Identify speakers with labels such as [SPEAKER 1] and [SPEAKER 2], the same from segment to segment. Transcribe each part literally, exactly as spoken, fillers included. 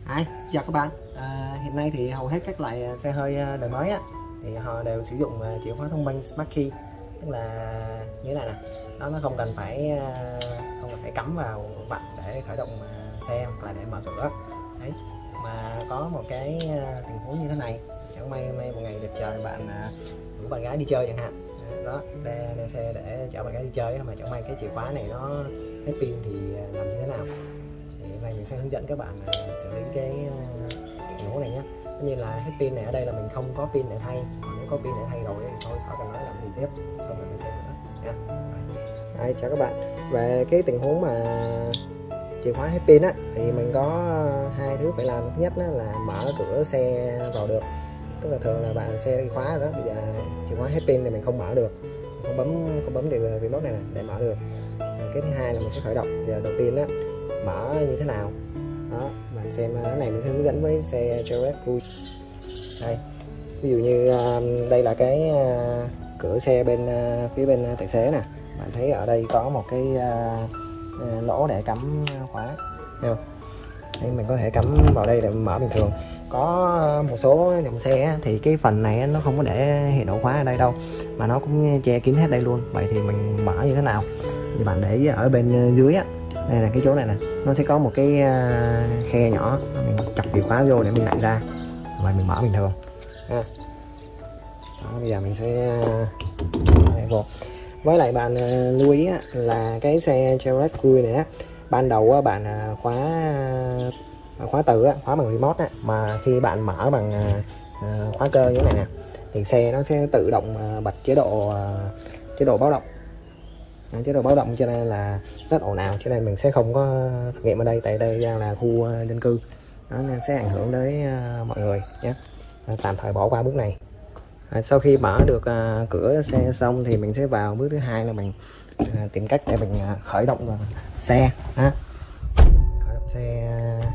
[SPEAKER 1] Hi, chào các bạn. À, hiện nay thì hầu hết các loại xe hơi đời mới á, thì họ đều sử dụng chìa khóa thông minh Smart Key, tức là như thế này nè, nó nó không cần phải không cần phải cắm vào vặn để khởi động xe hoặc là để mở cửa. Đấy, mà có một cái tình huống như thế này, chẳng may may một ngày đẹp trời bạn rủ bạn gái đi chơi chẳng hạn, đó đem, đem xe để chở bạn gái đi chơi mà chẳng may cái chìa khóa này nó hết pin thì làm như thế nào? Này mình sẽ hướng dẫn các bạn uh, xử lý cái tình huống này nhé. Tất nhiên là hết pin này ở đây là mình không có pin để thay, còn nếu có pin để thay rồi thì thôi khỏi cần nói làm gì tiếp, không cần mình xem nữa nha. Đây, chào các bạn. Về cái tình huống mà chìa khóa hết pin á thì mình có hai thứ phải làm. Thứ nhất là mở cửa xe vào được, tức là thường là bạn xe đi khóa rồi đó, bây giờ chìa khóa hết pin thì mình không mở được, không bấm không bấm được remote này, này để mở được. Cái thứ hai là mình sẽ khởi động. Giờ đầu tiên á, mở như thế nào đó bạn xem. Cái này mình sẽ hướng dẫn với xe Chevrolet Cruze. Đây, ví dụ như uh, đây là cái uh, cửa xe bên uh, phía bên uh, tài xế nè, bạn thấy ở đây có một cái uh, uh, lỗ để cắm khóa, thấy không? Đây, mình có thể cắm vào đây để mở bình thường. Có một số dòng xe thì cái phần này nó không có để hiện ổ khóa ở đây đâu, mà nó cũng che kín hết đây luôn. Vậy thì mình mở như thế nào thì bạn để ý ở bên dưới á, đây là cái chỗ này nè, nó sẽ có một cái uh, khe nhỏ, mình chọc chìa khóa vô để mình lại ra và mình mở bình thường ha. Đó, bây giờ mình sẽ uh, vô. Với lại bạn uh, lưu ý á, là cái xe Chevrolet Cruze này á, ban đầu á, bạn uh, khóa uh, khóa từ á, khóa bằng remote á, mà khi bạn mở bằng uh, khóa cơ như thế này nè thì xe nó sẽ tự động uh, bật chế độ uh, chế độ báo động. Chế độ báo động cho nên là rất ồn ào, cho nên mình sẽ không có thực nghiệm ở đây, tại đây đang là khu dân cư, đó nên sẽ ảnh hưởng đến uh, mọi người nhé. Tạm thời bỏ qua bước này. À, sau khi mở được uh, cửa xe xong thì mình sẽ vào bước thứ hai là mình uh, tìm cách để mình uh, khởi động uh, xe ha. Khởi động xe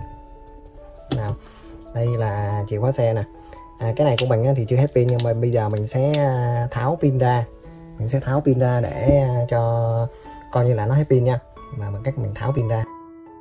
[SPEAKER 1] uh, nào. Đây là chìa khóa xe nè. À, cái này của mình thì chưa hết pin, nhưng mà bây giờ mình sẽ uh, tháo pin ra. Mình sẽ tháo pin ra để cho coi như là nó hết pin nha, mà bằng cách mình tháo pin ra.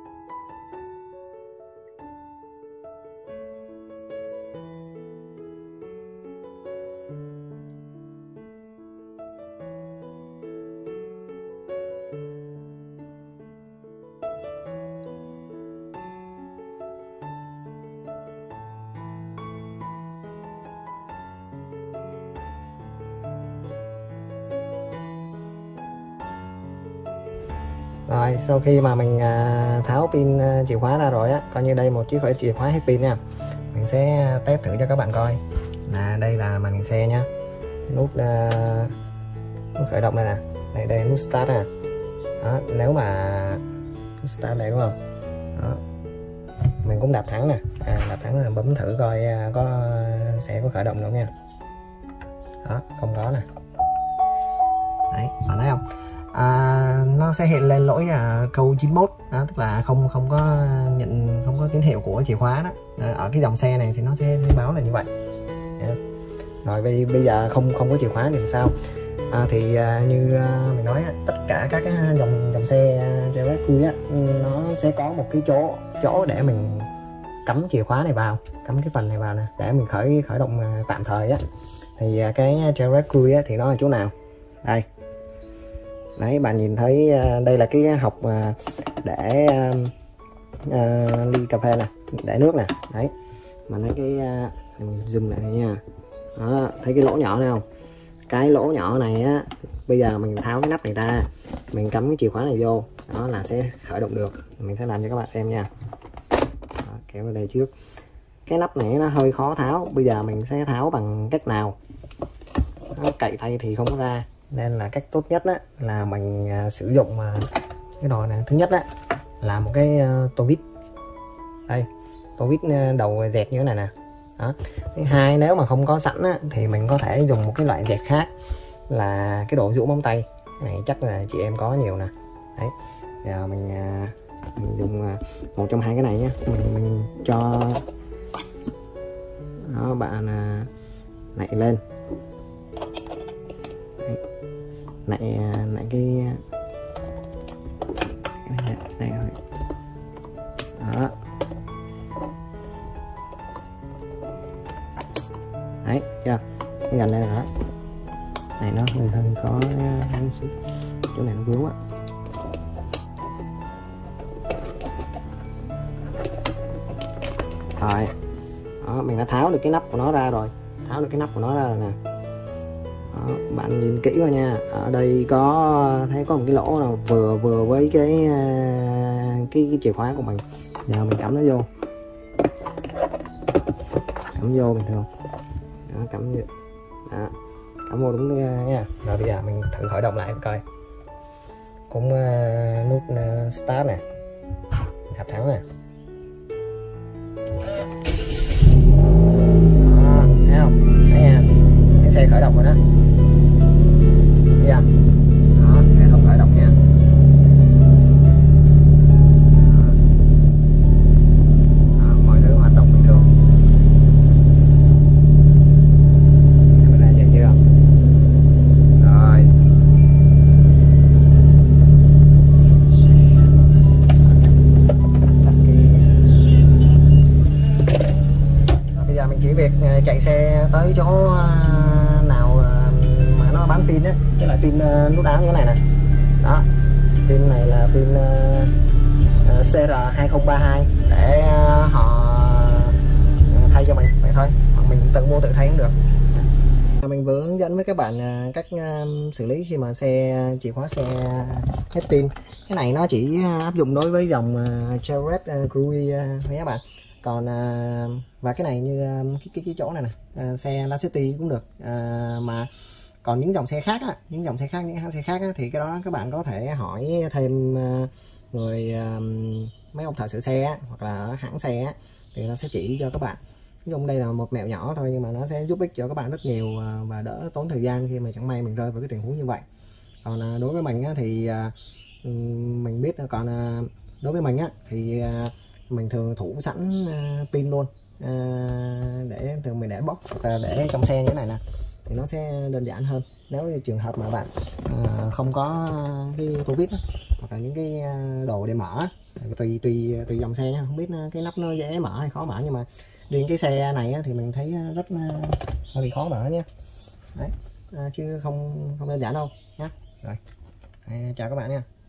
[SPEAKER 1] Rồi sau khi mà mình à, tháo pin à, chìa khóa ra rồi á, coi như đây một chiếc chìa khóa hết pin nha. Mình sẽ test thử cho các bạn coi. Là đây là màn hình xe nhá, nút, à, nút khởi động đây nè, đây đây nút start nè. Đó, nếu mà nút start đây đúng không? Đó, mình cũng đạp thắng nè, à, đạp thắng là bấm thử coi à, có sẽ có khởi động được nha. Đó, không có nè. Đấy, bạn thấy không? À, nó sẽ hiện lên lỗi à, câu chín mốt đó, tức là không không có nhận không có tín hiệu của chìa khóa đó. À, ở cái dòng xe này thì nó sẽ, sẽ báo là như vậy. Yeah. Rồi bây, bây giờ không không có chìa khóa thì sao? À, thì à, như à, mình nói tất cả các cái dòng dòng xe Chevrolet Cruze á, nó sẽ có một cái chỗ chỗ để mình cắm chìa khóa này vào, cắm cái phần này vào nè, để mình khởi khởi động à, tạm thời á. Thì à, cái Chevrolet Cruze á, thì nó ở chỗ nào? Đây. Đấy, bạn nhìn thấy uh, đây là cái hộc uh, để uh, uh, ly cà phê nè, để nước nè. Đấy, mình thấy cái uh, mình zoom lại này nha. Đó, thấy cái lỗ nhỏ này không? Cái lỗ nhỏ này á, bây giờ mình tháo cái nắp này ra, mình cắm cái chìa khóa này vô, đó là sẽ khởi động được. Mình sẽ làm cho các bạn xem nha. Đó, kéo vào đây trước. Cái nắp này nó hơi khó tháo, bây giờ mình sẽ tháo bằng cách nào? Đó, cậy tay thì không có ra, nên là cách tốt nhất á, là mình uh, sử dụng uh, cái đồ này. Thứ nhất á, là một cái uh, tô vít. Đây, tô vít uh, đầu dẹt như thế này nè. Đó. Thứ hai, nếu mà không có sẵn á, thì mình có thể dùng một cái loại dẹt khác, là cái đồ rũ móng tay. Cái này chắc là chị em có nhiều nè. Đấy, giờ mình, uh, mình dùng uh, một trong hai cái này nhé. Mình, mình cho đó, bạn uh, nạy lên. Nãy nãy cái đây rồi. Đó. Đấy chưa, cái gành này đó, này nó hơi hơi có chỗ này nó vướng á. Rồi đó, mình đã tháo được cái nắp của nó ra rồi, tháo được cái nắp của nó ra rồi nè. Đó, bạn nhìn kỹ vào nha, ở đây có thấy có một cái lỗ nào vừa vừa với cái cái, cái chìa khóa của mình. Giờ mình cắm nó vô, cắm vô bình thường đó, cắm vô đó, cắm vô đúng nha. Rồi bây giờ mình thử khởi động lại coi, cũng uh, nút uh, start nè, hạp thắng nè. Đó, thấy không, thấy nha, cái xe khởi động rồi đó. Bây giờ đó, hệ thống khởi động nha. Đó, mọi thứ hoạt động bình thường. Camera chạy chưa? Rồi. Tắt cái... Rồi, bây giờ mình chỉ việc chạy xe tới chỗ nào mà nó bán pin á, cái loại pin nút áo như thế này nè. Đó, pin này là pin uh, C R hai không ba hai để uh, họ thay cho mình vậy thôi, hoặc mình tự mua tự thay cũng được. Mình vừa hướng dẫn với các bạn uh, cách uh, xử lý khi mà xe chìa khóa xe hết pin. Cái này nó chỉ áp dụng đối với dòng uh, Chevrolet uh, Cruze uh, thôi các bạn. Còn uh, và cái này như uh, cái, cái cái chỗ này nè, uh, xe Lacetti cũng được. Uh, mà còn những dòng xe khác á, những dòng xe khác, những hãng xe khác á, thì cái đó các bạn có thể hỏi thêm uh, người uh, mấy ông thợ sửa xe á, hoặc là ở hãng xe á, thì nó sẽ chỉ cho các bạn. Nói chung đây là một mẹo nhỏ thôi, nhưng mà nó sẽ giúp ích cho các bạn rất nhiều uh, và đỡ tốn thời gian khi mà chẳng may mình rơi vào cái tình huống như vậy. Còn uh, đối với mình á, thì uh, mình biết, còn uh, đối với mình á, thì uh, mình thường thủ sẵn uh, pin luôn, uh, để thường mình để box hoặc là để trong xe như thế này nè, thì nó sẽ đơn giản hơn. Nếu như trường hợp mà bạn uh, không có cái tô vít hoặc là những cái đồ để mở, tùy tùy tùy dòng xe nhá, không biết cái nắp nó dễ mở hay khó mở, nhưng mà riêng cái xe này thì mình thấy rất hơi bị khó mở nhé. Đấy, uh, chứ không không đơn giản đâu nhé. Rồi, à, chào các bạn nha.